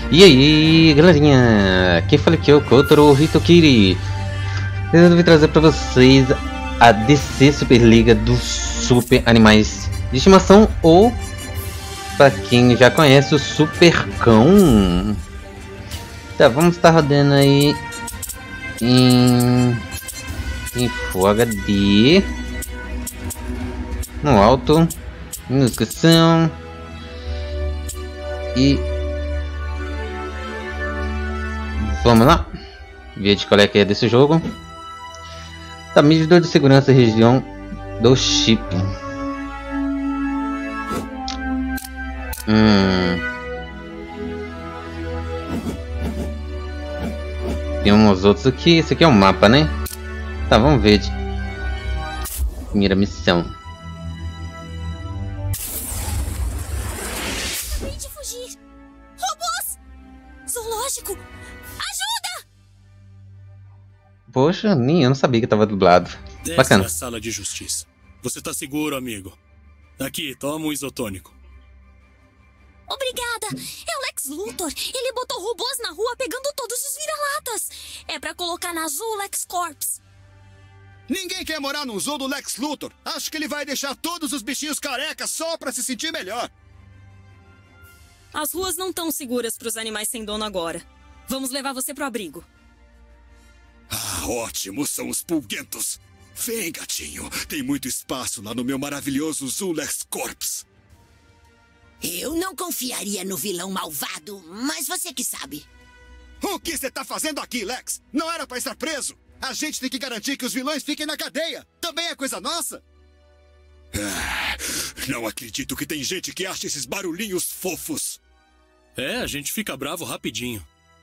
E aí, galerinha, quem fala aqui é o Kotaro Hitokiri. Eu resolvi trazer pra vocês a DC Super Liga dos Super Animais de Estimação, ou pra quem já conhece, o Super Cão. Tá, vamos estar rodando aí em Full HD, no alto, descrição e vamos lá ver de qual é que é desse jogo. Tá, medidor de segurança região do chip. Tem uns outros aqui. Esse aqui é um mapa, né? Tá, vamos ver de primeira missão. Acabei de fugir. Robôs! Zoológico! Ajuda! Poxa, nem eu não sabia que tava dublado. Desce Bacana. a sala de justiça. Você tá seguro, amigo. Aqui, toma um isotônico. Obrigada! É o Lex Luthor. Ele botou robôs na rua pegando todos os vira-latas. É pra colocar na Zoo Lex Corps. Ninguém quer morar num zoo do Lex Luthor. Acho que ele vai deixar todos os bichinhos carecas só pra se sentir melhor. As ruas não estão seguras para os animais sem dono agora. Vamos levar você pro abrigo. Ah, ótimo, são os pulguentos. Vem, gatinho. Tem muito espaço lá no meu maravilhoso Zoo Lex Corps. Eu não confiaria no vilão malvado, mas você que sabe. O que você tá fazendo aqui, Lex? Não era pra estar preso. A gente tem que garantir que os vilões fiquem na cadeia. Também é coisa nossa. Não acredito que tem gente que acha esses barulhinhos fofos. É, a gente fica bravo rapidinho.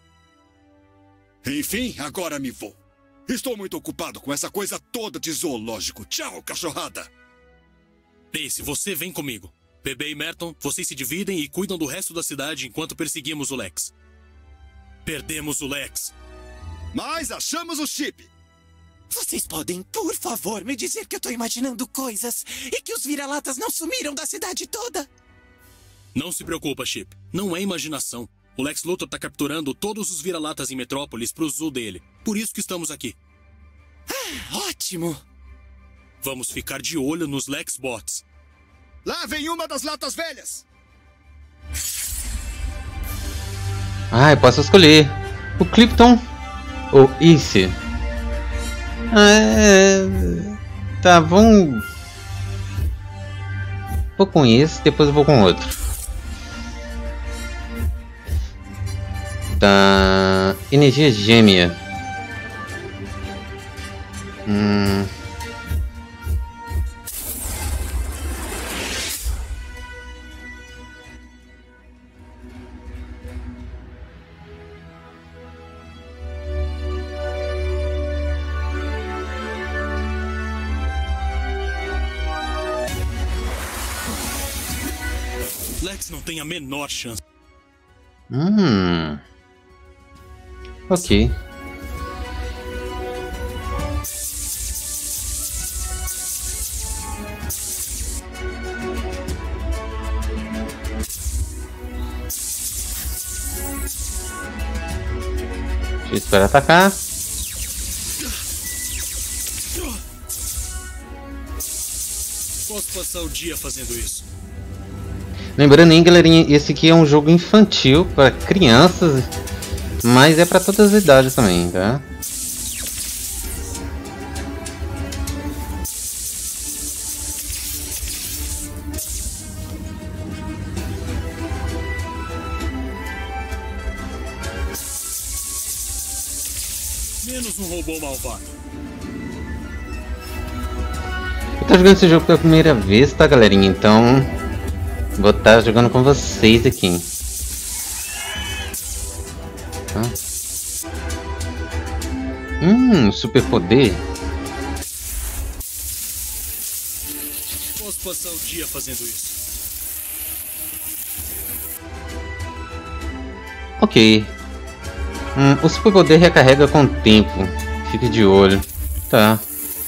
Enfim, agora me vou. Estou muito ocupado com essa coisa toda de zoológico. Tchau, cachorrada. Ace, você vem comigo. Bebê e Merton, vocês se dividem e cuidam do resto da cidade enquanto perseguimos o Lex. Perdemos o Lex. Mas achamos o chip. Vocês podem, por favor, me dizer que eu tô imaginando coisas e que os vira-latas não sumiram da cidade toda? Não se preocupa, Chip. Não é imaginação. O Lex Luthor tá capturando todos os vira-latas em Metrópolis pro zoo dele. Por isso que estamos aqui. Ah, ótimo! Vamos ficar de olho nos Lex Bots. Lá vem uma das latas velhas. Ah, eu posso escolher o Clipton ou Ace. Tá, vou com esse, depois eu vou com outro. Tá, energia gêmea. Lex não tem a menor chance. Ok. Deixa eu esperar atacar. Posso passar o dia fazendo isso. Lembrando aí, galerinha, esse aqui é um jogo infantil para crianças, mas é para todas as idades também, tá? Menos um robô malvado. Eu tô jogando esse jogo pela primeira vez, tá, galerinha? Então vou estar jogando com vocês aqui. Tá? Super poder. Posso passar o dia fazendo isso. Ok. O super poder recarrega com o tempo. Fique de olho. Tá.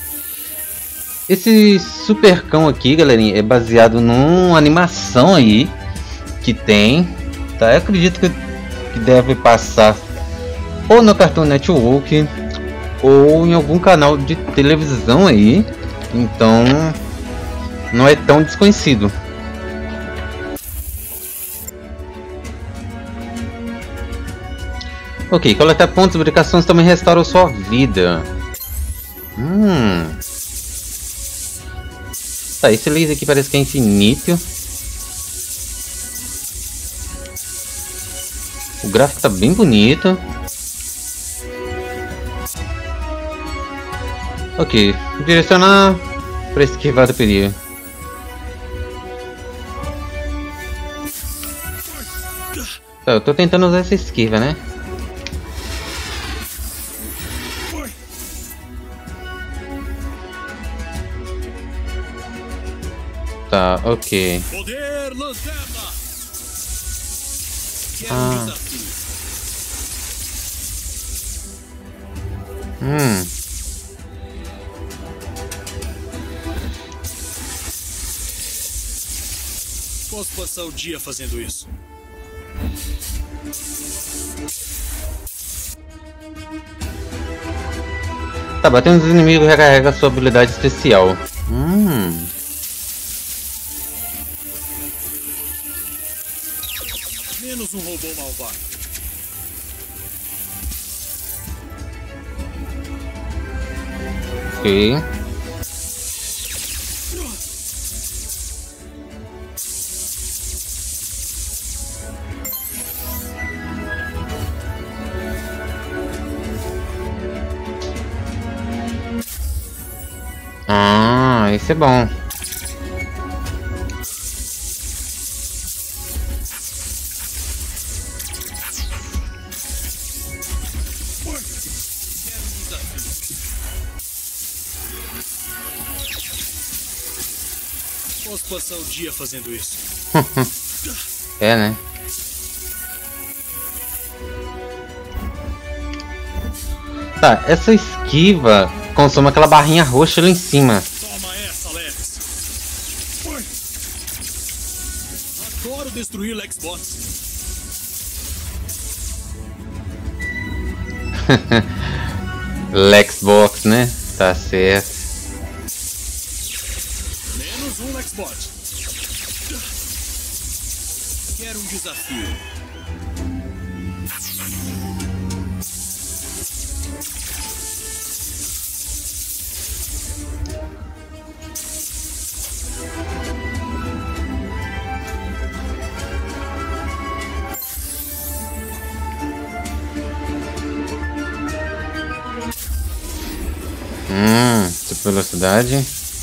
Esse super cão aqui, galerinha, é baseado numa animação aí que tem. Tá? Eu acredito que que deve passar ou no Cartoon Network ou em algum canal de televisão aí, então não é tão desconhecido. Ok, coletar pontos e brincações também restauram sua vida. Tá, esse laser aqui parece que é infinito. O gráfico tá bem bonito. Ok, direcionar para esquivar do perigo. Tá, eu tô tentando usar essa esquiva, né? Tá, ok. Poder lanterna. Quero Ah. desafio. Posso passar o dia fazendo isso. Tá, batendo os inimigos recarrega sua habilidade especial. Menos um robô malvado. Ok. Ah, esse é bom. Posso passar o dia fazendo isso. É, né? Tá, essa esquiva consome aquela barrinha roxa lá em cima. Toma essa, Lex. Adoro destruir Lexbots. Lexbox, né? Tá certo. Menos um Lexbot. Quero um desafio. Super velocidade.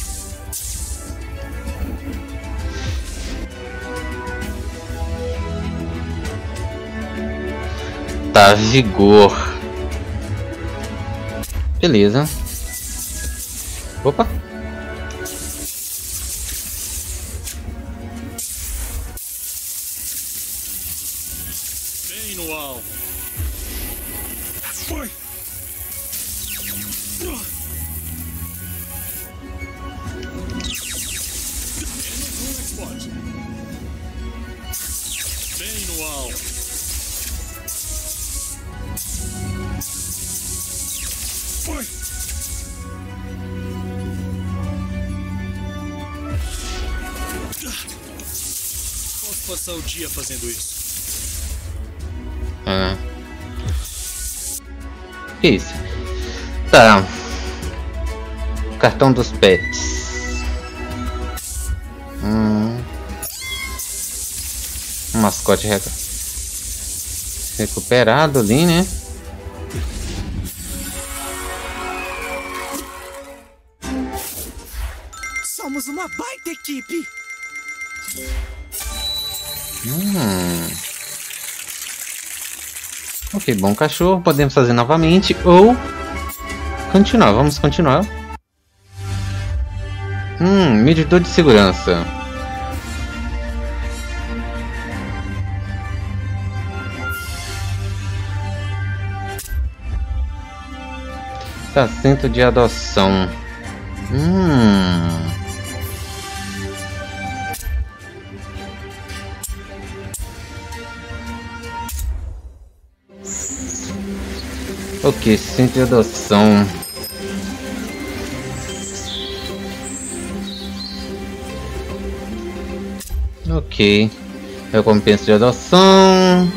Tá, vigor. Beleza. Opa. Bem no alvo. Bem no alvo. Posso passar o dia fazendo isso. Que isso? Tá. Cartão dos pets. Um mascote recuperado ali, né? Somos uma baita equipe. Ok, bom cachorro. Podemos fazer novamente ou continuar. Vamos continuar. Medidor de segurança. Tá, centro de adoção. Ok, centro de adoção. Ok. Recompensa de adoção.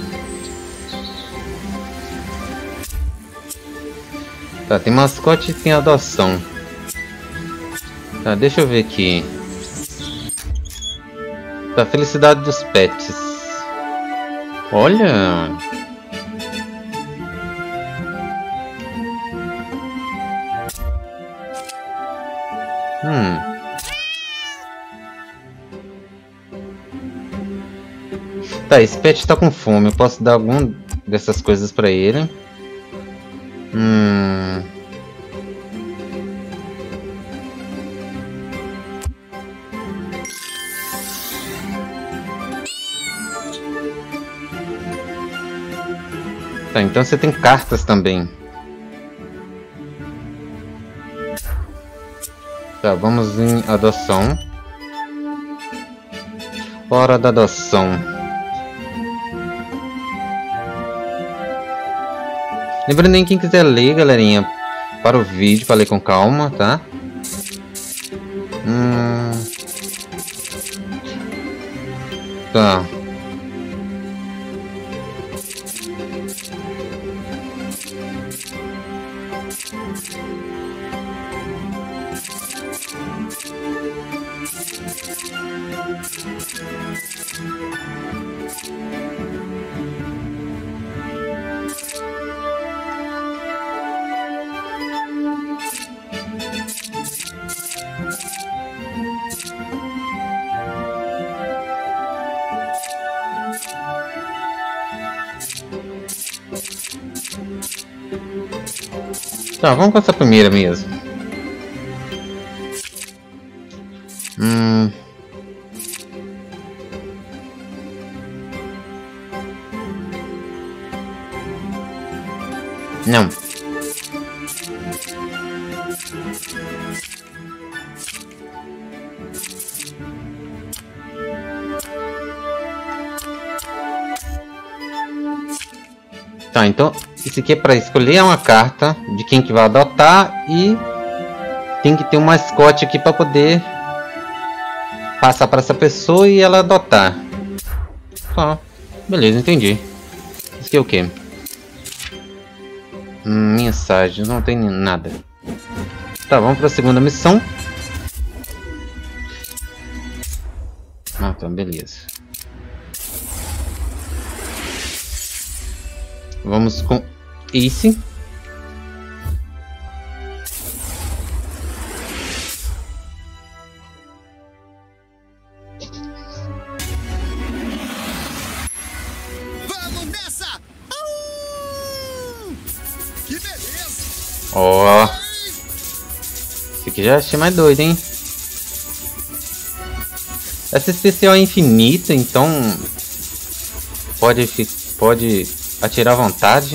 Tá, tem mascote e tem adoção. Tá, deixa eu ver aqui. Tá, felicidade dos pets. Olha. Tá, esse pet tá com fome. Eu posso dar alguma dessas coisas pra ele. Tá, então você tem cartas também. Tá, vamos em adoção. Hora da adoção. Lembrando aí, quem quiser ler, galerinha, para o vídeo, para ler com calma, tá? Tá. Tá, vamos com essa primeira mesmo. Não. Tá, então isso aqui é para escolher uma carta de quem que vai adotar e tem que ter um mascote aqui para poder passar para essa pessoa e ela adotar. Tá, beleza, entendi. Isso aqui é o que? Mensagem, não tem nada. Tá, vamos para a segunda missão. Ah, tá, beleza. Vamos com Ace. Vamos nessa! Que beleza! Ó. Esse aqui já achei mais doido, hein? Essa especial é infinita, então pode atirar à vontade.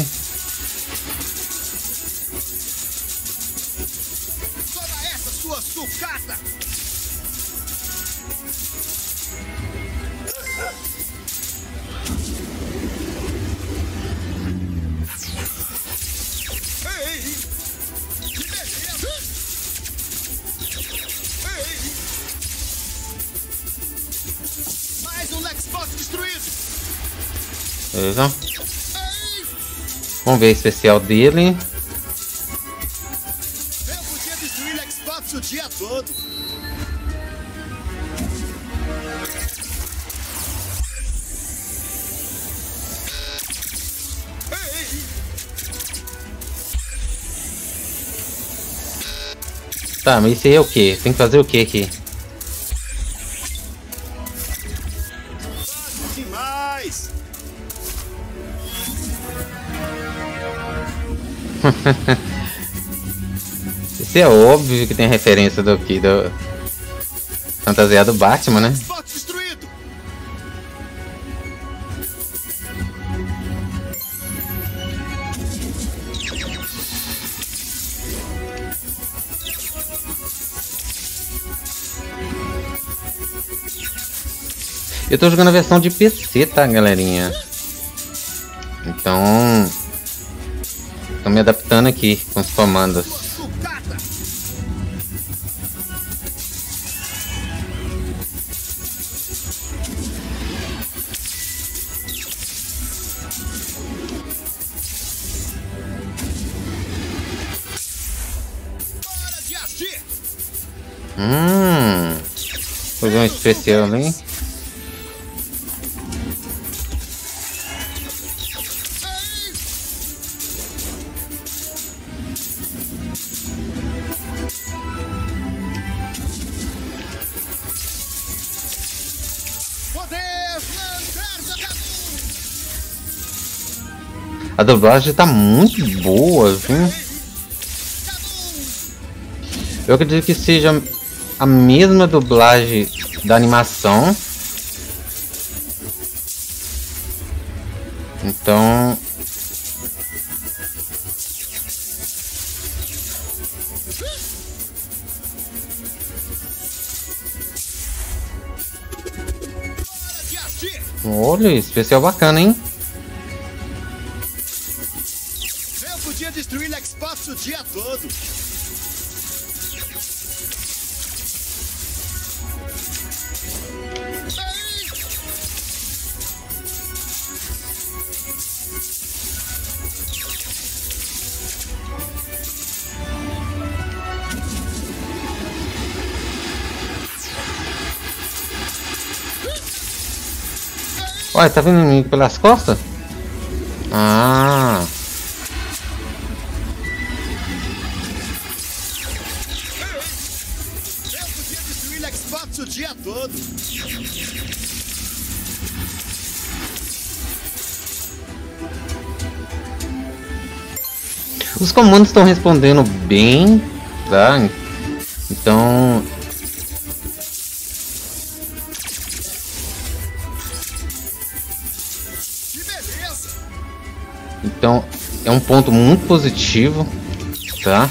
Toma essa, sua sucata! Ei! Que beleza! Ei! Mais um Lexbox destruído! Beleza. Vamos ver a especial dele. Eu podia destruir Lexbox o dia todo. Ei! Tá, mas isso aí é o que? Tem que fazer o que aqui? Fácil demais! Isso é óbvio que tem referência do que? Do fantasiado do Batman, né? Xbox destruído! Eu tô jogando a versão de PC, tá, galerinha? Então Tô me adaptando aqui com os comandos. Foi um especial, hein? A dublagem tá muito boa, viu? Eu acredito que seja a mesma dublagem da animação. Então... Olha, especial bacana, hein? Eu podia destruir Lexbox o dia todo. Olha, tá vindo inimigo pelas costas? Ah. Eu podia destruir Lexbox o dia todo. Os comandos estão respondendo bem, tá? Então... Então, é um ponto muito positivo, tá?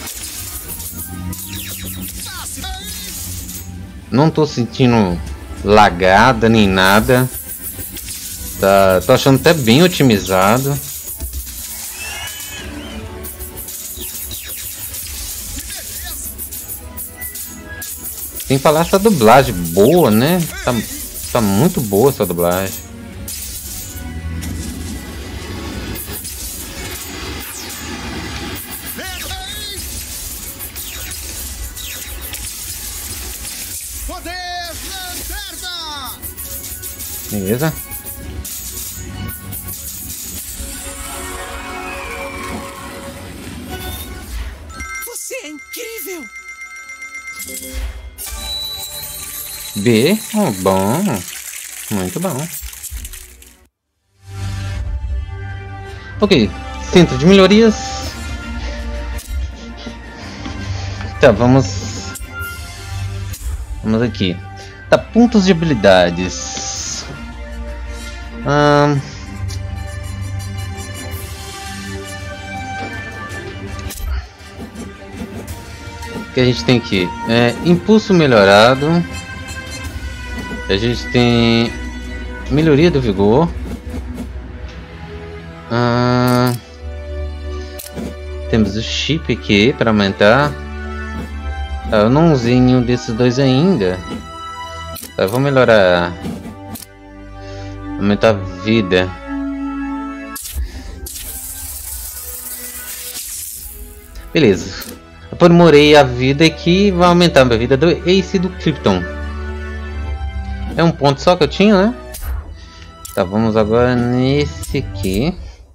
Não tô sentindo lagada nem nada. Tá, tô achando até bem otimizado. Sem falar essa dublagem boa, né? Tá muito boa essa dublagem. Beleza. Você é incrível. B, oh, bom, muito bom. Ok, centro de melhorias. Tá, vamos aqui. Tá, pontos de habilidades. O que a gente tem aqui? Impulso melhorado. A gente tem melhoria do vigor. Temos o chip aqui para aumentar. Eu não usei nenhum desses dois ainda. Eu vou melhorar. Aumentar a vida. Beleza. Aprimorei a vida aqui. Vai aumentar a vida do Ace e do Krypton. É um ponto só que eu tinha, né? Tá, vamos agora nesse aqui.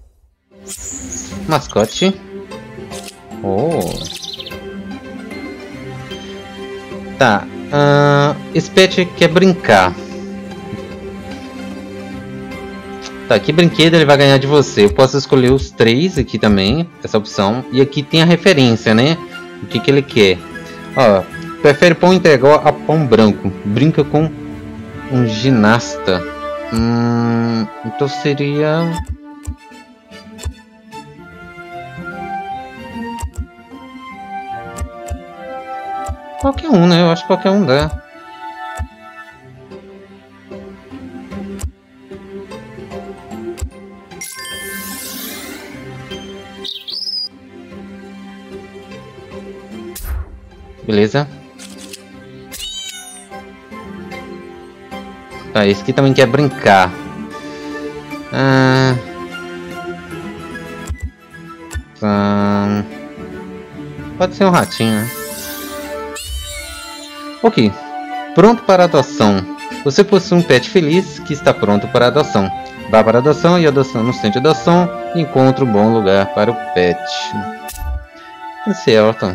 Mascote. Oh. Tá. Esse pet quer brincar. Tá, que brinquedo ele vai ganhar de você? Eu posso escolher os 3 aqui também, essa opção. E aqui tem a referência, né? O que ele quer. Ó, prefere pão integral a pão branco. Brinca com um ginasta. Então seria... Qualquer um, né? Eu acho que qualquer um dá. Beleza. Tá, esse aqui também quer brincar. Pode ser um ratinho, né? Ok. Pronto para adoção. Você possui um pet feliz que está pronto para adoção. Vá para a adoção e adoção no centro de adoção e encontre um bom lugar para o pet. Tá certo.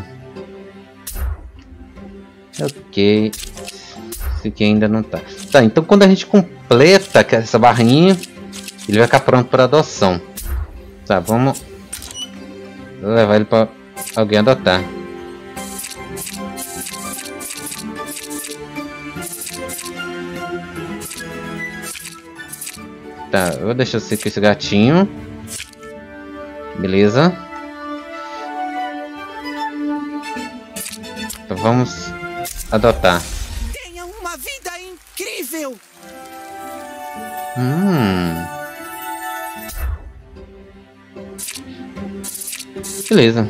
Ok. Esse aqui ainda não tá. Tá, então quando a gente completa essa barrinha, ele vai ficar pronto para adoção. Tá, vamos levar ele para alguém adotar. Tá, eu vou deixar você com esse gatinho. Beleza. Então vamos adotar. Tenha uma vida incrível! Beleza.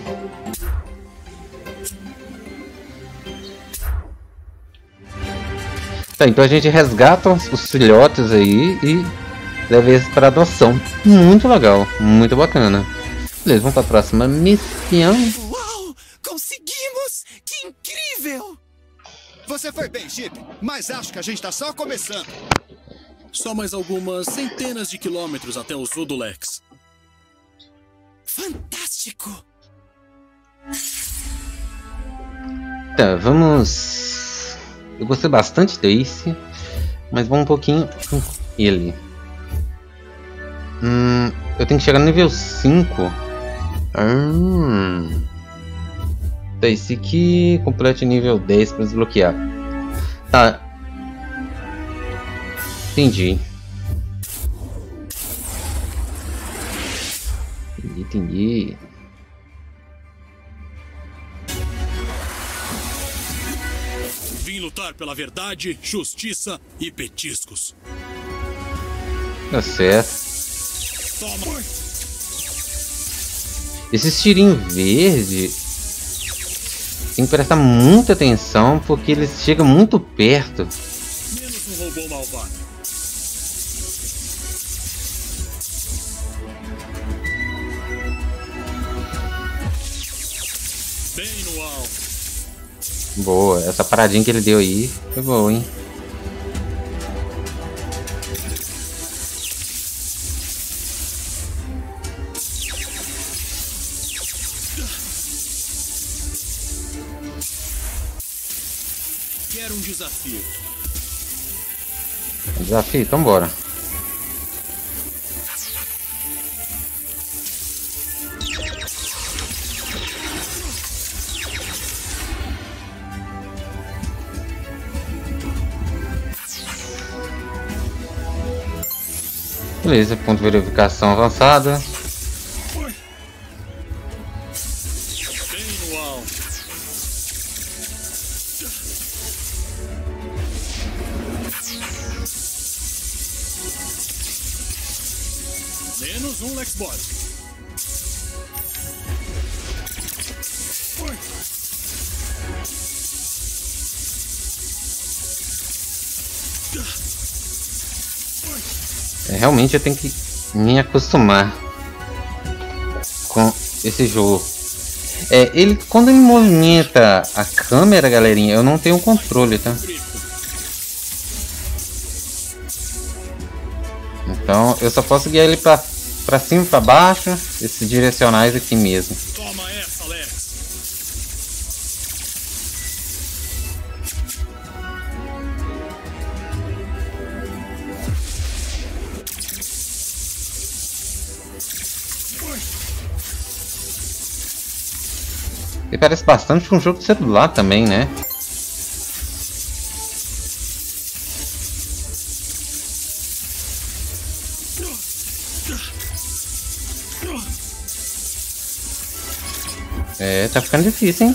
Tá, então a gente resgata os filhotes aí e leva eles para adoção. Muito legal, muito bacana. Beleza, vamos para a próxima missão. Uau! Conseguimos! Que incrível! Você foi bem, Chip, mas acho que a gente tá só começando. Só mais algumas centenas de quilômetros até o zoo do Lex. Fantástico! Tá, vamos... Eu gostei bastante desse, mas vamos um pouquinho com ele. Eu tenho que chegar no nível 5. Tá, esse aqui complete nível 10 para desbloquear. Tá. Entendi. Entendi. Vim lutar pela verdade, justiça e petiscos. Tá certo. Toma! Esses tirinhos verdes tem que prestar muita atenção porque eles chegam muito perto. Menos um robô malvado. Bem no alto. Boa, essa paradinha que ele deu aí foi boa, hein? Quero um desafio. Desafio, então bora. Beleza, ponto de verificação avançada. Bem no alto. Menos um Lexbot. Realmente eu tenho que me acostumar com esse jogo. Ele quando ele movimenta a câmera, galerinha, eu não tenho controle, tá? Então eu só posso guiar ele pra cima e pra baixo, esses direcionais aqui mesmo. Toma essa, Lex. Ele parece bastante um jogo de celular também, né? Tá ficando difícil, hein?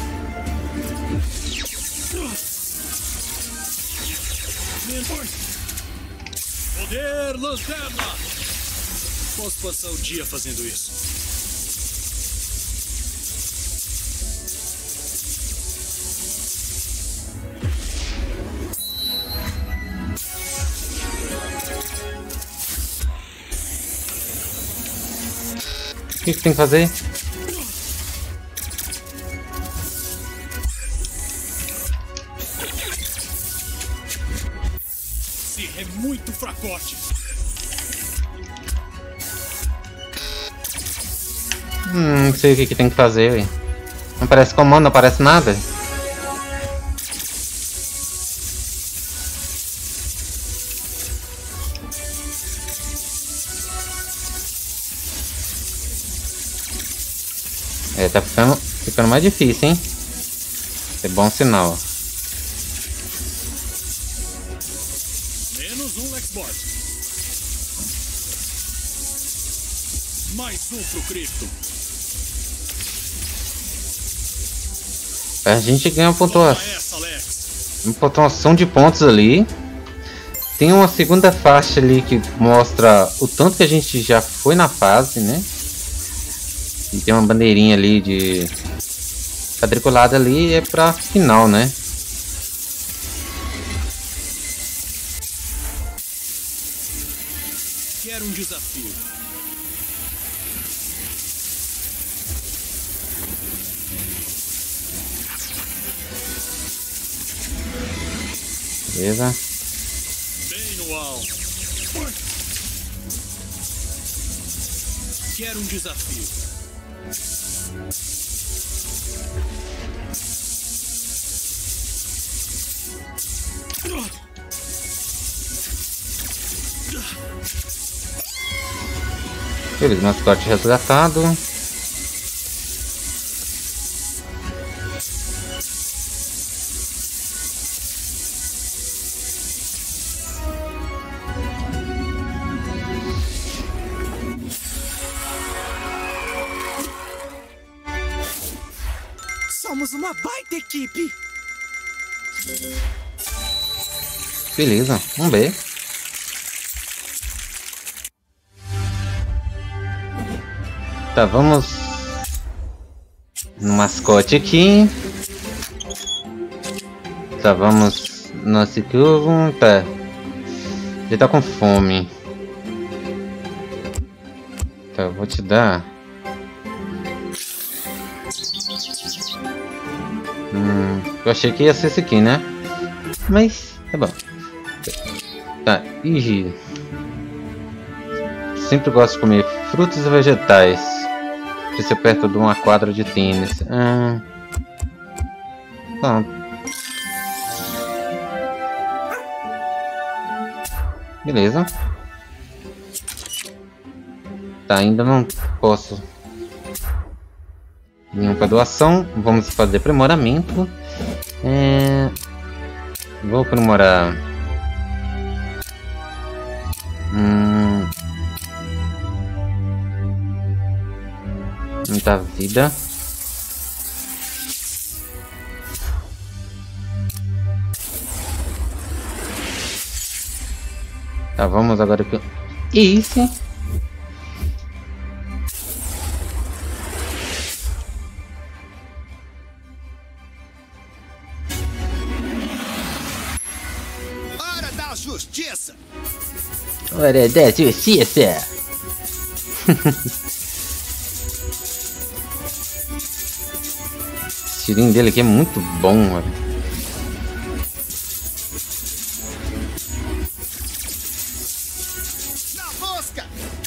Poder lanterna! Posso passar o dia fazendo isso. O que tem que fazer? Esse é muito fracote. Não sei o que tem que fazer, ué. Não aparece comando, não aparece nada. É, tá ficando mais difícil, hein? É bom sinal. Menos um Lexbot. Mais um pro Krypton. A gente ganha uma Toma essa, Lex. pontuação de pontos ali. Tem uma segunda faixa ali que mostra o tanto que a gente já foi na fase, né? E tem uma bandeirinha ali de quadriculada ali, é pra final, né? Quero um desafio. Beleza. Bem no alto. Quero um desafio. Beleza, mascote resgatado. Somos uma baita equipe. Beleza, vamos ver. Tá, vamos no mascote aqui. Tá, vamos no Ciclovo. Tá. Ele tá com fome. Tá, eu vou te dar. Eu achei que ia ser esse aqui, né? Mas é bom. Tá, e sempre gosto de comer frutas e vegetais. Precisa perto de uma quadra de tênis. Pronto. Beleza. Tá, ainda não posso. Nenhum para doação. Vamos fazer aprimoramento. Vou aprimorar. Muita vida. Tá, vamos agora aqui. Isso. Hora da justiça! Hora da justiça! O tirinho dele aqui é muito bom, mano. Na mosca!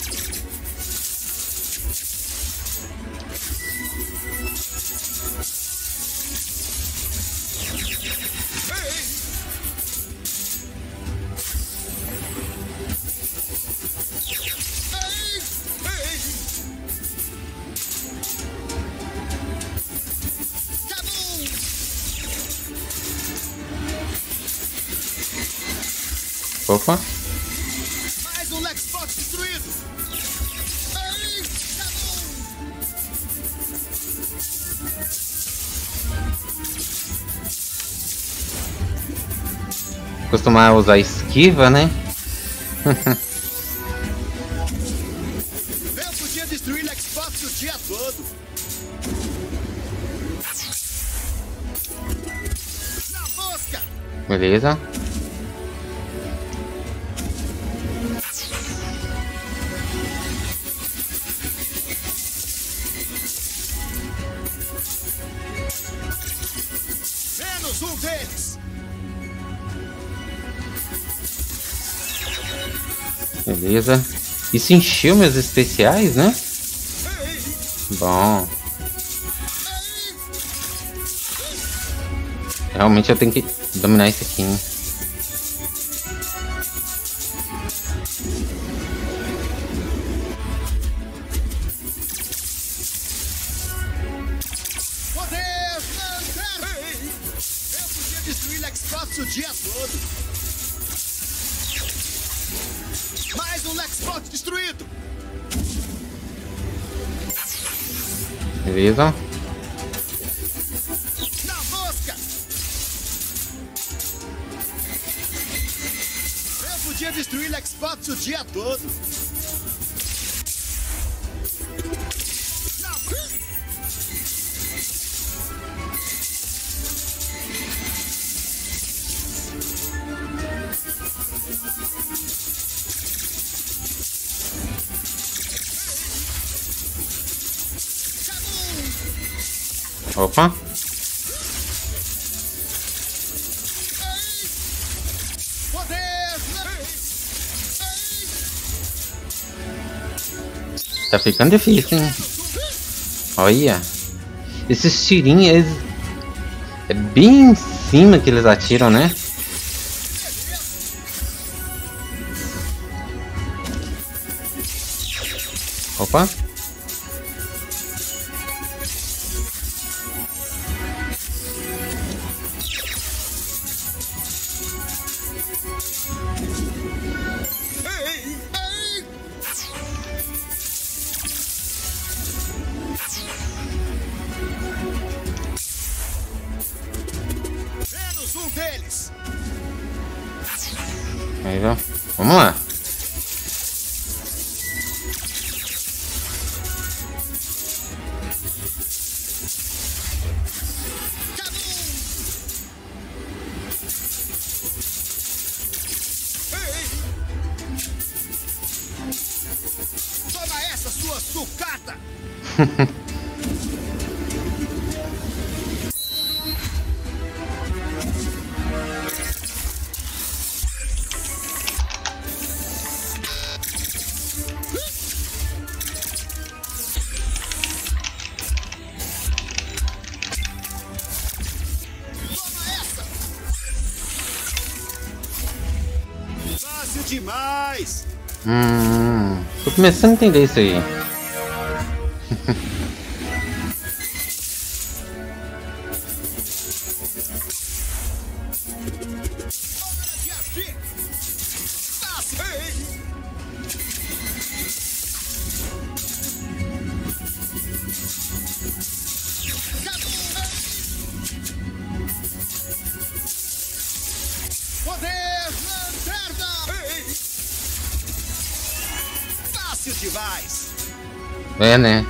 Opa. Mais um Lexbot destruído! Ai, tá bom. Costumar usar esquiva, né? Eu podia destruir Lexbots o dia todo! Na mosca! Beleza. um deles. Beleza. Isso encheu meus especiais, né? Bom. Realmente eu tenho que dominar isso aqui, hein? Poder lanterna! Eu podia destruir Lexbox o dia todo. Mais um Lexbox destruído! Beleza. Na mosca! Eu podia destruir Lexbox o dia todo. Na... Opa. Poder! Tá ficando difícil, hein? Olha. Esses tirinhos, é bem em cima que eles atiram, né? Opa. Menos um deles! Aí, ó. Vamos lá. Toma essa, sua sucata! Toma essa! Fácil demais! Tô começando a entender isso aí. Hora de agir! Fácil! Poder lanterna! Fácil demais! É, né?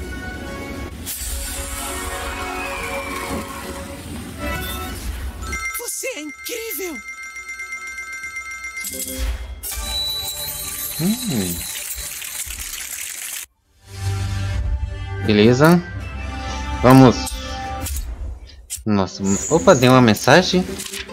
Você é incrível! Beleza. Vamos. Nossa. Opa, deu uma mensagem.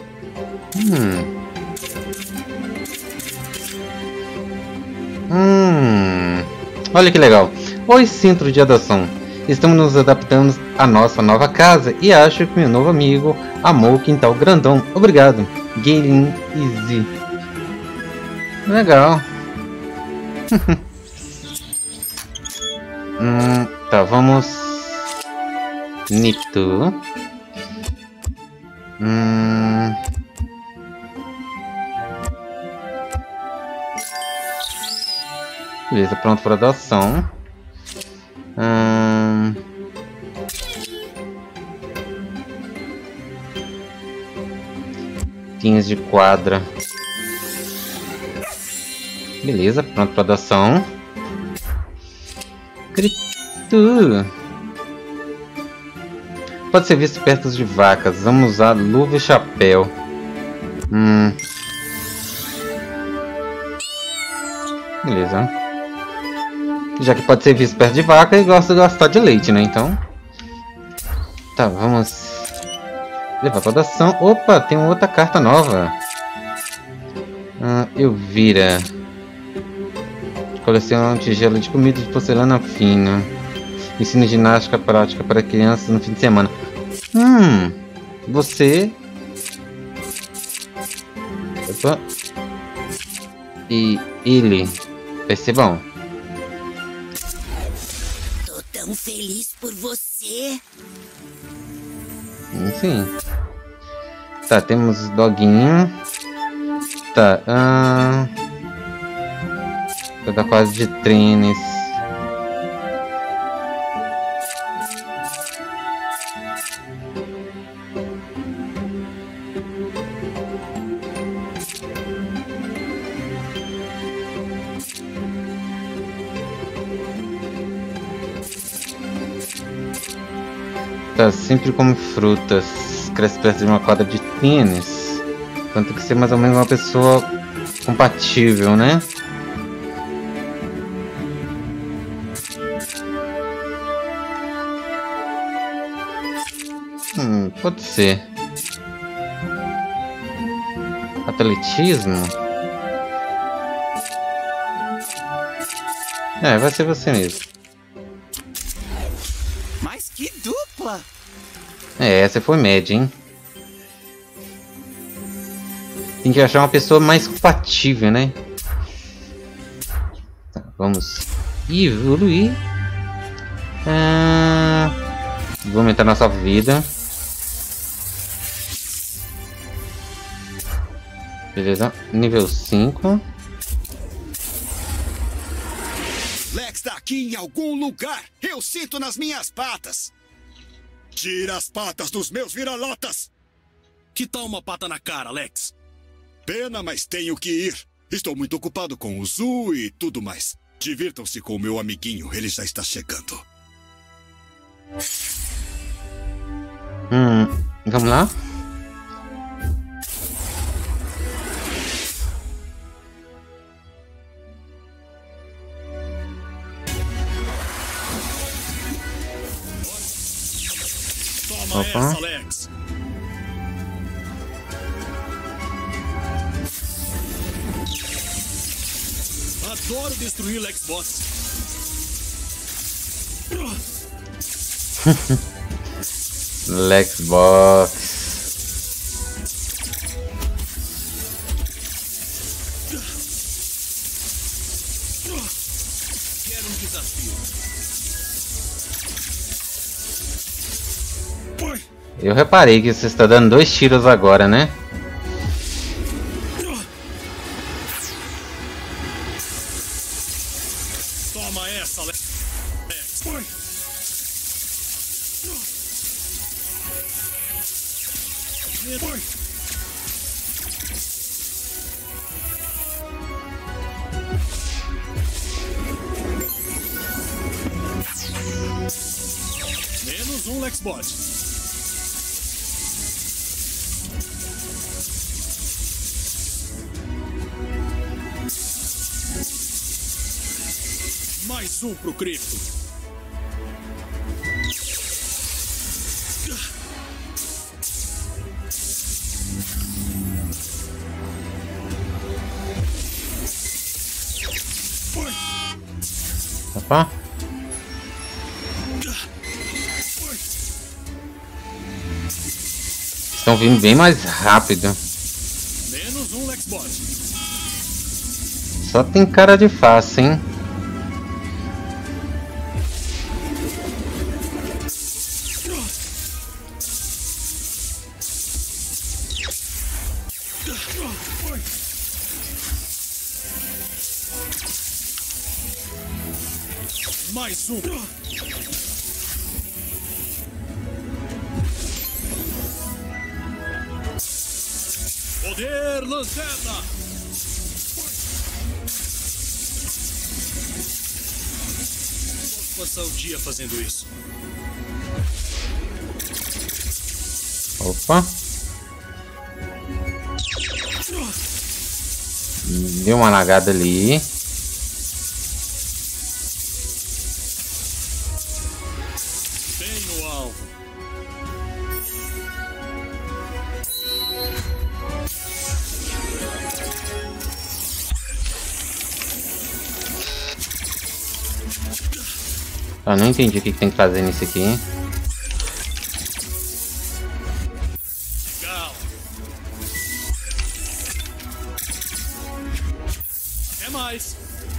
Olha que legal. Oi, centro de adoção. Estamos nos adaptando à nossa nova casa e acho que meu novo amigo amou o quintal grandão. Obrigado. Galen Easy. Legal. Tá, vamos. Nito. Beleza, pronto para adoção. 15 de quadra. Beleza, pronto para adoção. Critu. Pode ser visto perto de vacas. Vamos usar luva e chapéu. Beleza. Já que pode ser visto perto de vaca e gosta de gostar de leite, né? Então. Tá, vamos. Levar podação. Opa, tem uma outra carta nova. Elvira. Coleciona um tigela de comida de porcelana fina. Ensina ginástica prática para crianças no fim de semana. Você... Opa. E ele... Vai ser bom. Tô tão feliz por você. Sim. Tá, temos doguinho. Tá, vou dar quase de treines. Tá, sempre come frutas. Cresce perto de uma quadra de tênis. Então tem que ser mais ou menos uma pessoa compatível, né? Pode ser. Atletismo? Vai ser você mesmo. Mas que dupla! Essa foi média, hein? Tem que achar uma pessoa mais compatível, né? Tá, vamos evoluir. Vou aumentar nossa vida. Beleza, nível 5. Lex tá aqui em algum lugar. Eu sinto nas minhas patas. Tira as patas dos meus vira-latas. Que tal uma pata na cara, Lex? Pena, mas tenho que ir. Estou muito ocupado com o Zoo e tudo mais. Divirtam-se com o meu amiguinho, ele já está chegando. Vamos lá? Toma essa, Lex. Adoro destruir Lexbots. Lexbox. Quero um desafio. Eu reparei que você está dando 2 tiros agora, né? Toma essa, Lex. Menos um Lexbot. Mais um pro Cripto. Opa. Estão vindo bem mais rápido. Menos um Lexbot. Só tem cara de fácil, hein? Mais um. Poder lanterna. Posso passar o dia fazendo isso. Opa. Deu uma lagada ali. Bem no alvo. Eu não entendi o que tem que fazer nisso aqui. Legal. Até mais.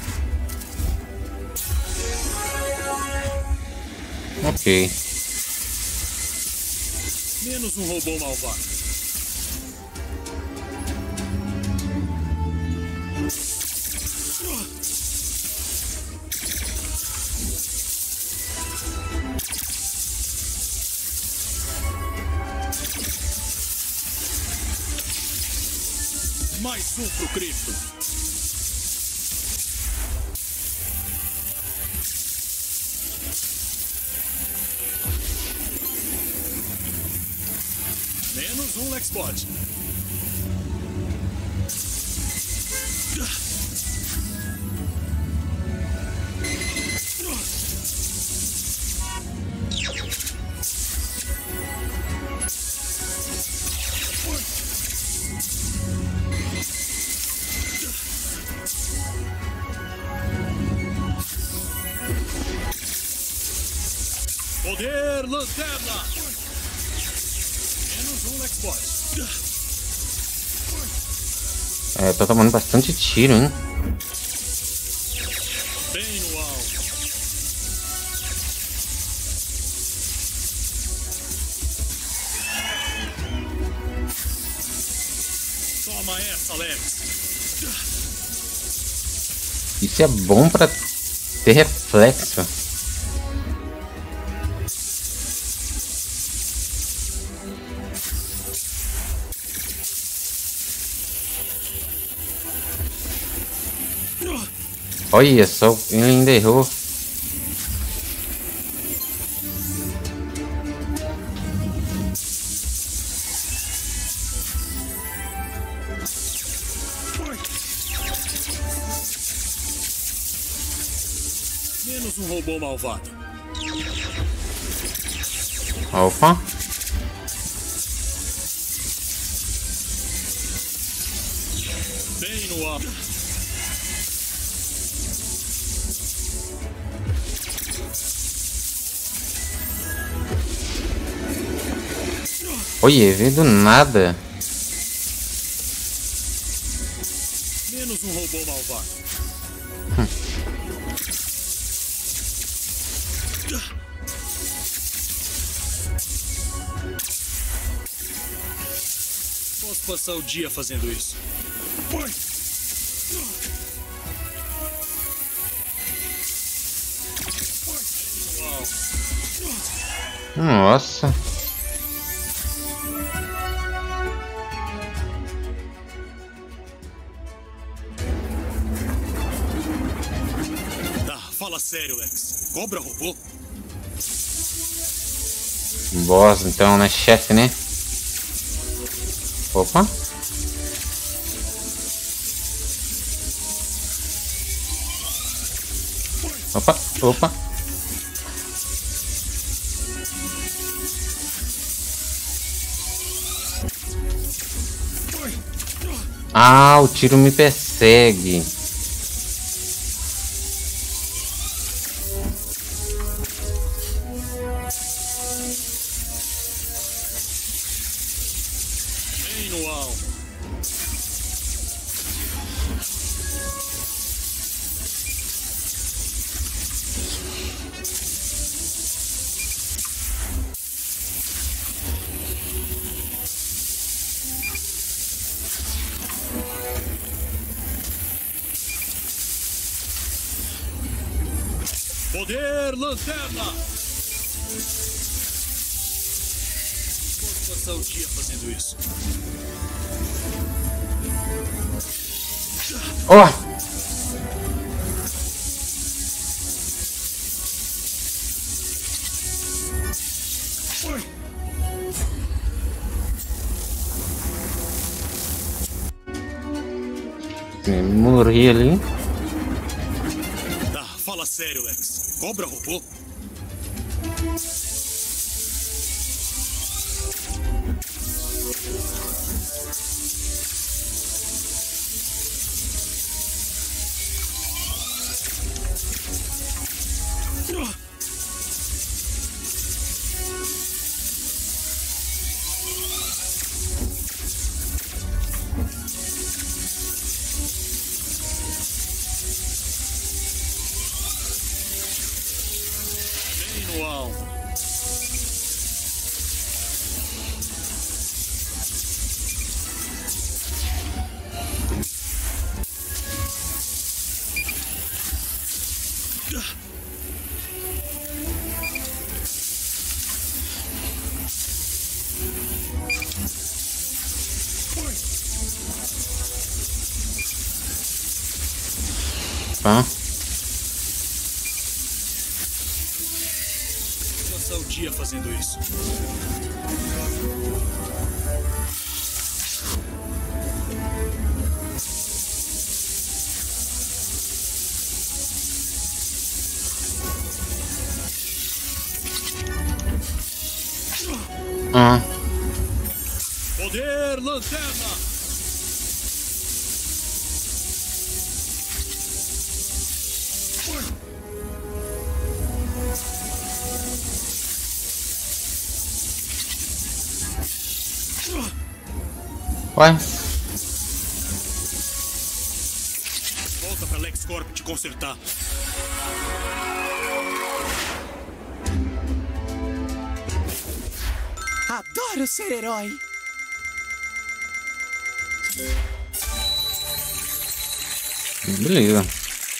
Ok. Menos um robô malvado. Mais um pro Krypton. Menos um Lexbot. Poder Lanterna! Menos um Lexbot. É, tô tomando bastante tiro, hein? Bem no alto. Toma essa, Lex. Isso é bom pra ter reflexo. Olha só, ele ainda errou. Menos um robô malvado. Opa. Bem no alto. Olha, veio do nada. Menos um robô malvado. Posso passar o dia fazendo isso. Uau. Nossa. Tá, fala sério, Lex. Cobra robô? Boss, então, né? Chefe, né? Opa. Opa, opa. Ah, o tiro me persegue. Bem no alto. Poder Lanterna! Posso passar o dia fazendo isso. Ó. Morri ali. Tá, fala sério, Lex. Cobra robô? Opa. Passar o dia fazendo isso. Poder lanterna! Ué? Volta pra LexCorp te consertar. Adoro ser herói. Beleza.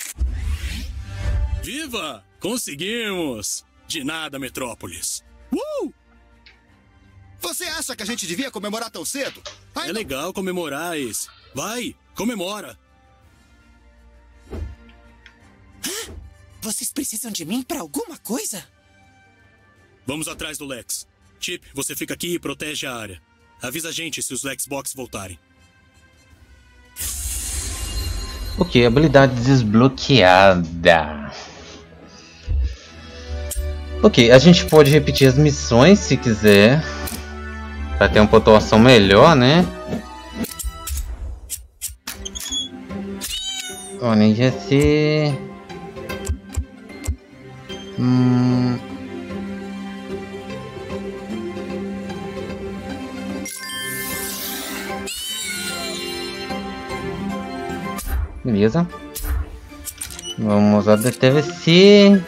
Viva! Conseguimos! De nada, Metrópolis. Você acha que a gente devia comemorar tão cedo? É legal comemorar esse. Vai, comemora. Vocês precisam de mim pra alguma coisa? Vamos atrás do Lex. Chip, você fica aqui e protege a área. Avisa a gente se os Lexbox voltarem. Ok, habilidade desbloqueada. Ok, a gente pode repetir as missões se quiser. Pra ter uma pontuação melhor, né? Olha, ia ser... Beleza. Vamos usar da TVC.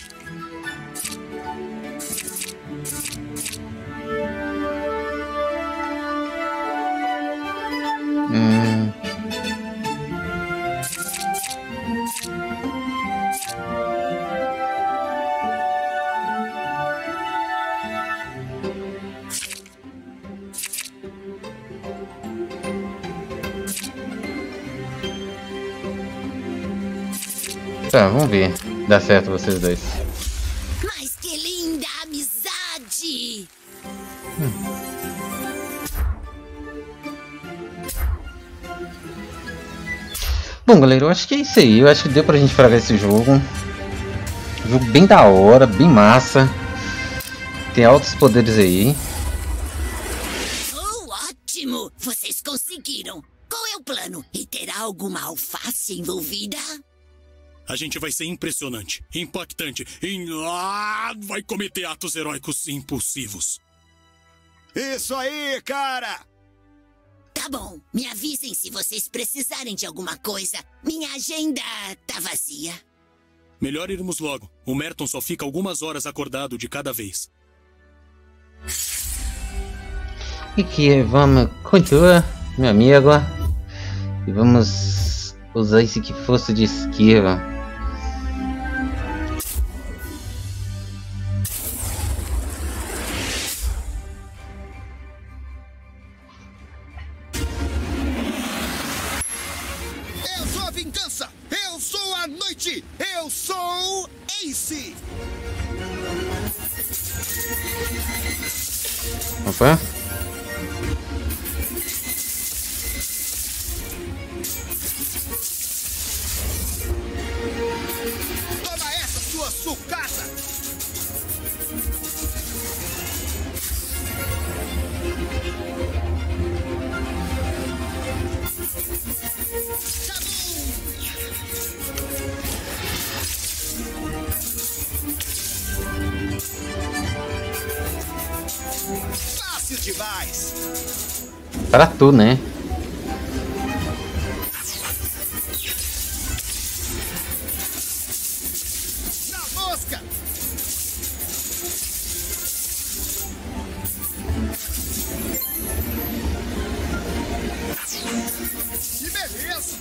Tá, vamos ver. Dá certo vocês dois. Mas que linda amizade! Bom, galera, eu acho que é isso aí. Eu acho que deu pra gente fragar esse jogo. Jogo bem da hora, bem massa. Tem altos poderes aí. Oh, ótimo! Vocês conseguiram! Qual é o plano? E terá alguma alface envolvida? A gente vai ser impressionante, impactante e vai cometer atos heróicos impulsivos. Isso aí, cara! Tá bom, me avisem se vocês precisarem de alguma coisa. Minha agenda tá vazia. Melhor irmos logo. O Merton só fica algumas horas acordado de cada vez. E que vamos continuar, meu amigo. E vamos usar esse que fosse de esquiva. Eu sou a vingança! Eu sou a noite! Eu sou Ace! Opa. Toma essa, sua sucata! Fácil demais! Para tu, né? Na mosca! Que beleza!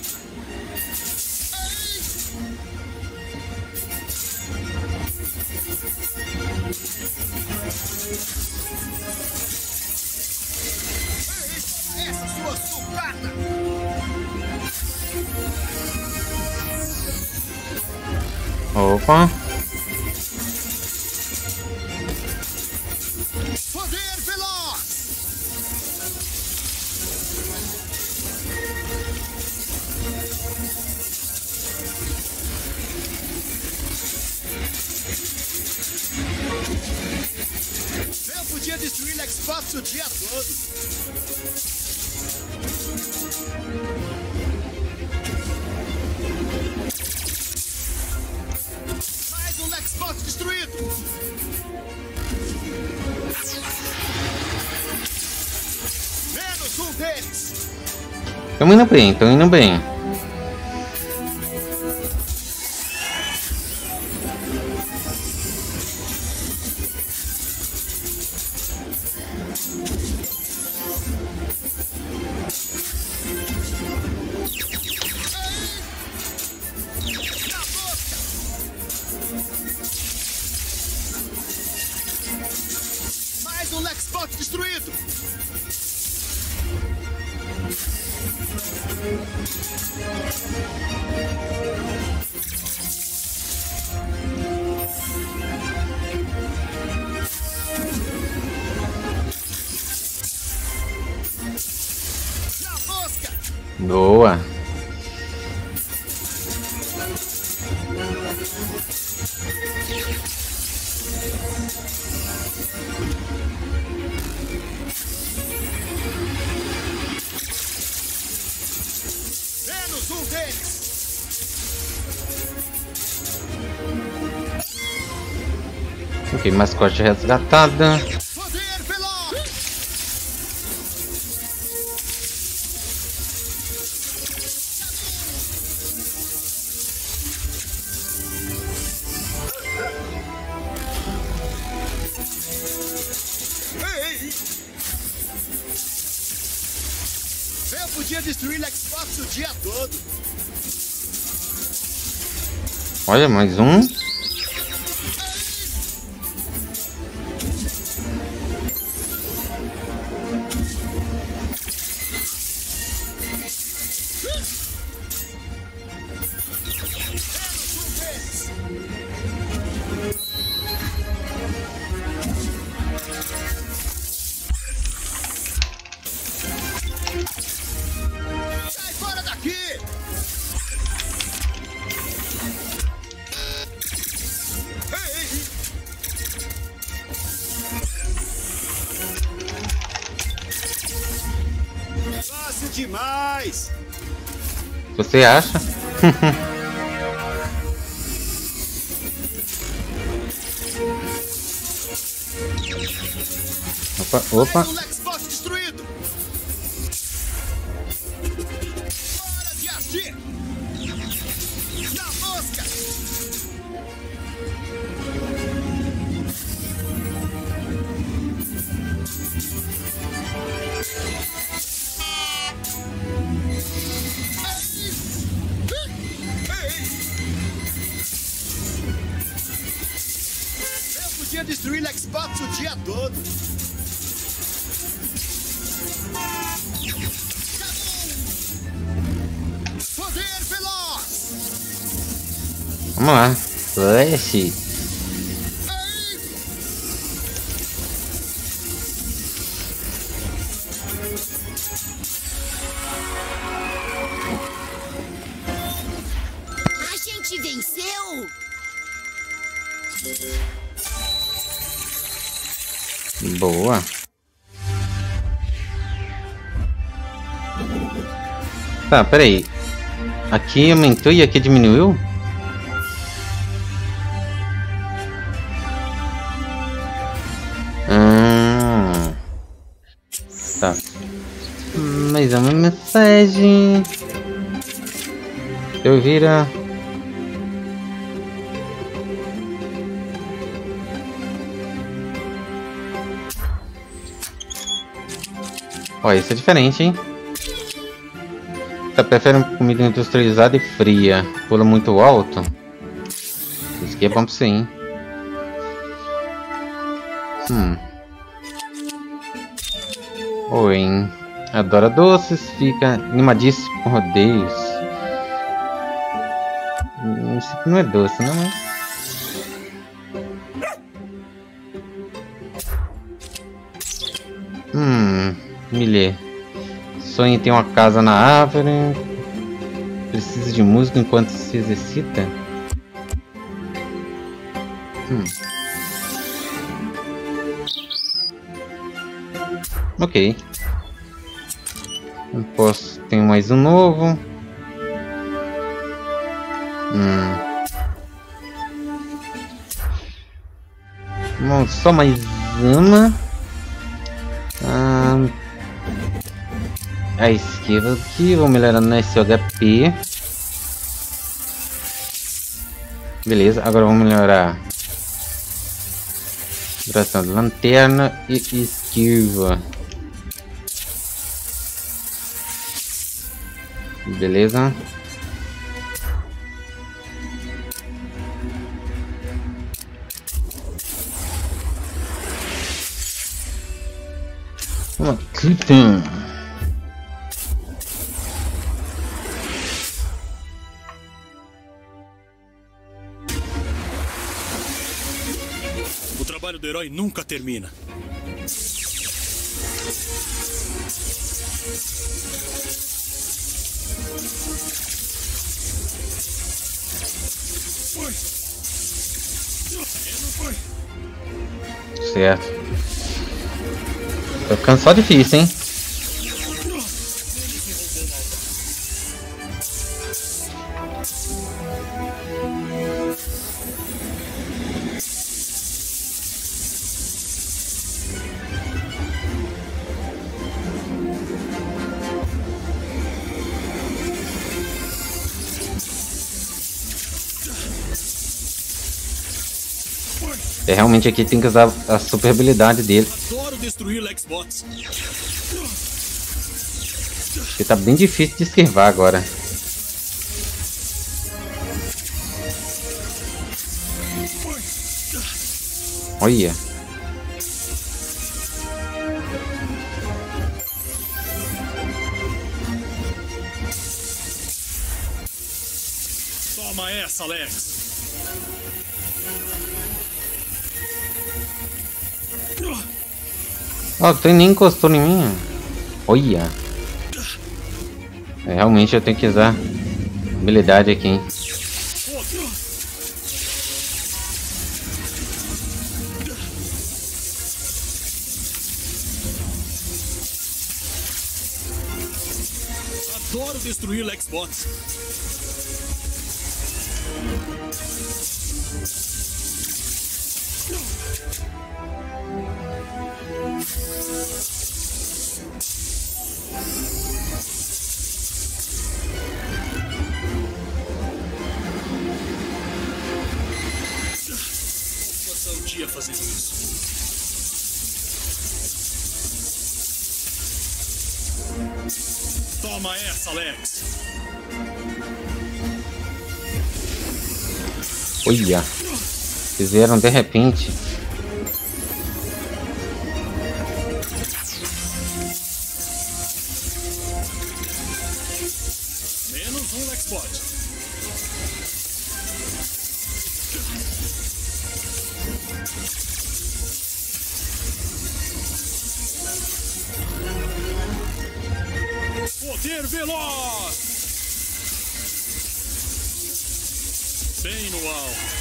Essa sua sucata! Opa. Poder veloz! Eu podia destruir X-Box o dia todo. Mais um X-Box destruído! Menos um deles! Tamo indo bem, tamo indo bem. Na boca! Mais um X-Box destruído! Na mosca! Boa. Menos um deles! Ok, mascote resgatada. Poder veloz! Ei! Eu podia destruir Xbox o dia todo. Olha, mais um. Menos um deles! Sai fora daqui! Ei! Fácil demais! Você acha? Opa. Mais um Xbox destruído! Hora de agir! Na mosca! Ei! Eu podia destruir Xbox o dia todo! Poder veloz! Vamos lá. Flash. Ei! A gente venceu! Boa. Tá, peraí. Aqui aumentou e aqui diminuiu? Tá. Mas é uma mensagem. Eu vira. Ó, isso é diferente, hein? Tá, prefere comida industrializada e fria. Pula muito alto. Isso aqui é bom pra você, hein? Oi. Adora doces, fica animadíssimo com rodeios. Isso aqui não é doce, não é? Milê. Sonha em ter uma casa na árvore. Precisa de música enquanto se exercita. Ok. Não posso. Tenho mais um novo. Bom, só mais uma. A esquiva aqui. Vou melhorando no SHP. Beleza, agora vamos melhorar duração da lanterna e esquiva. Beleza. Clifton. O trabalho do herói nunca termina. Certo. Tá ficando só difícil, hein? Realmente aqui tem que usar a super habilidade dele. Adoro destruir Lexbots. Porque tá bem difícil de esquivar agora. Olha. Toma essa, Lex. Oh, tu nem encostou em mim. Olha. Realmente eu tenho que usar habilidade aqui, hein? Adoro destruir Lexbots. Passar o dia fazendo isso. Toma essa, Lex. Olha. Fizeram de repente. Menos um Lexbot. Poder veloz! Bem no alto.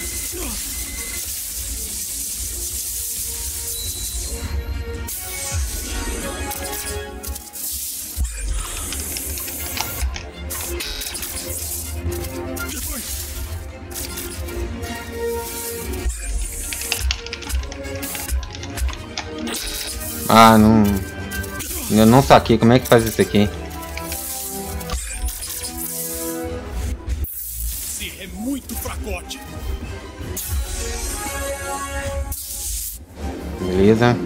Ah, não. Eu não saquei como é que faz isso aqui. Você é muito fracote. Beleza.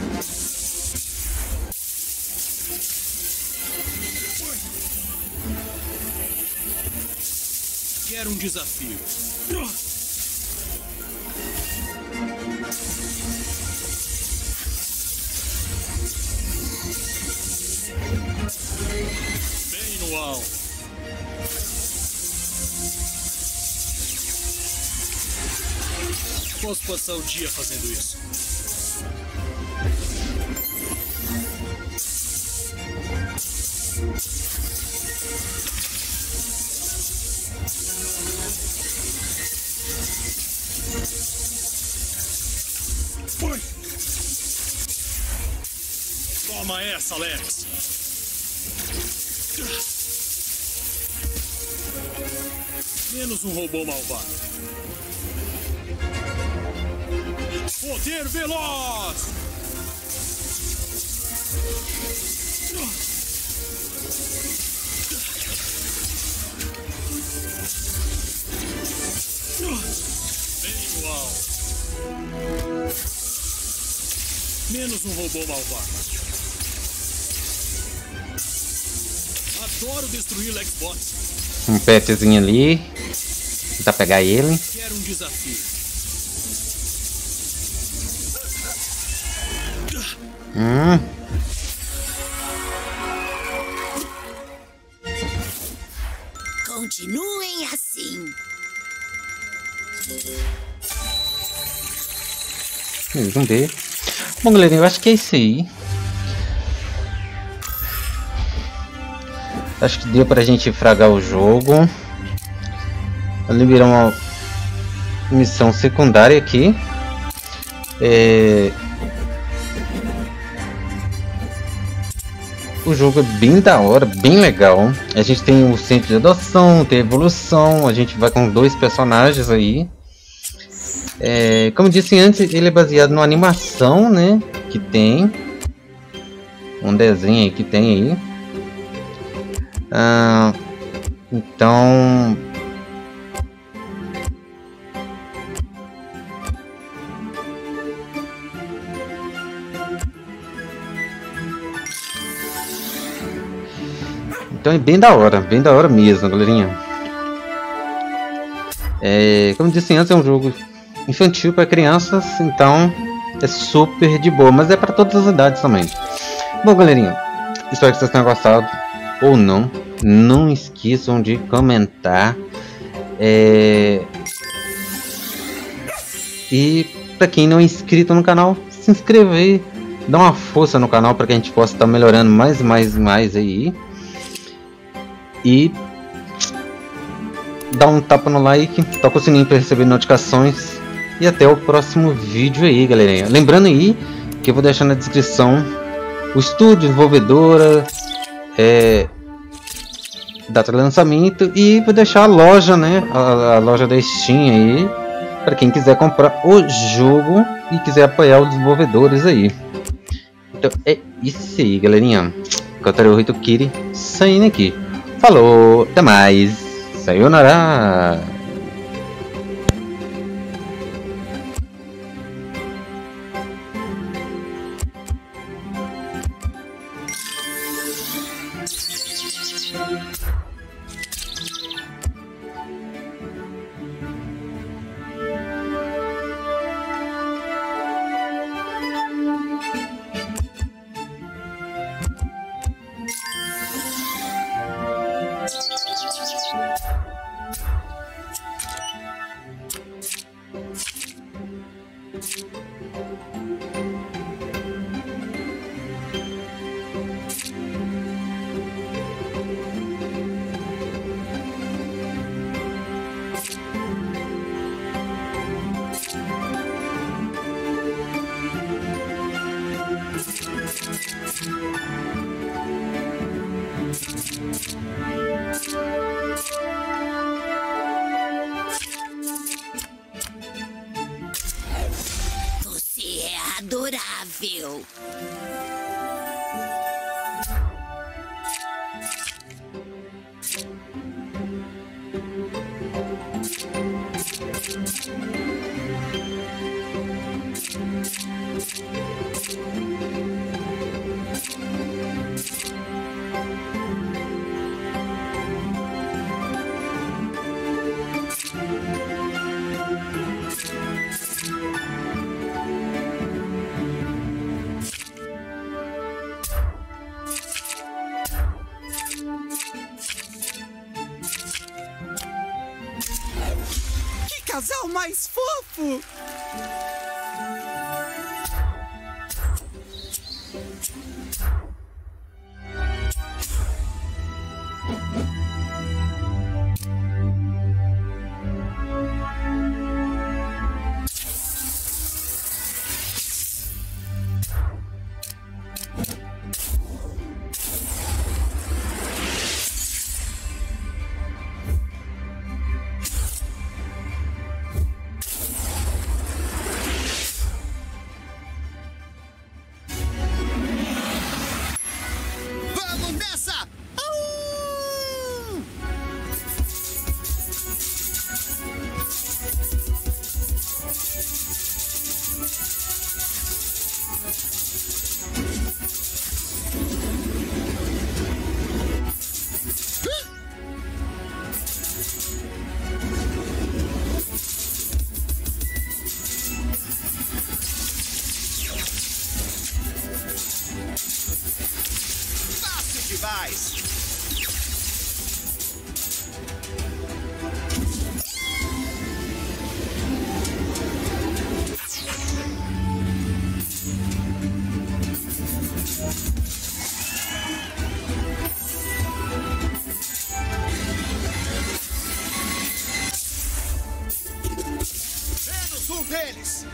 Quero um desafio. Bem no alto. Posso passar o dia fazendo isso. Toma essa, Lex. Menos um robô malvado. Poder veloz! Bem uau! Menos um robô malvado. Adoro destruir Lexbots. Um petzinho ali. Tentar pegar ele. Quero um desafio. Continuem assim. Vamos ver. Bom, galera, eu acho que é isso aí. Acho que deu pra gente fragar o jogo. Vou liberar uma missão secundária aqui. O jogo é bem da hora, bem legal. A gente tem o centro de adoção, tem a evolução. A gente vai com 2 personagens aí. Como disse antes, ele é baseado numa animação, né? Que tem um desenho aí que tem aí. Então é bem da hora mesmo, galerinha. Como disse antes, é um jogo infantil para crianças, então é super de boa, mas é para todas as idades também. Bom, galerinha, espero que vocês tenham gostado ou não. Não esqueçam de comentar. E para quem não é inscrito no canal, se inscrever, dá uma força no canal para que a gente possa estar melhorando mais aí. E dá um tapa no like, toca o sininho para receber notificações. E até o próximo vídeo aí, galerinha. Lembrando aí que eu vou deixar na descrição o estúdio, desenvolvedora, data de lançamento, e vou deixar a loja, né? A loja da Steam aí, para quem quiser comprar o jogo e quiser apoiar os desenvolvedores aí. Então é isso aí, galerinha. Kotaro Hitokiri saindo aqui. Falou, até mais. Sayonara. Você é adorável. Que casal mais fofo! Fácil demais! Menos um deles!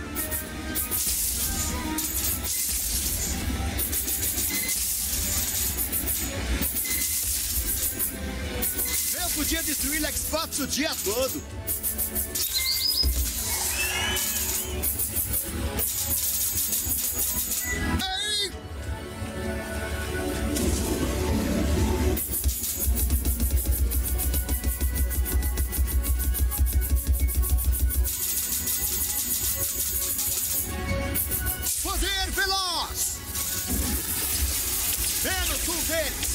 Eu podia destruir Xbox o dia todo. Ei! Poder veloz! Menos um deles!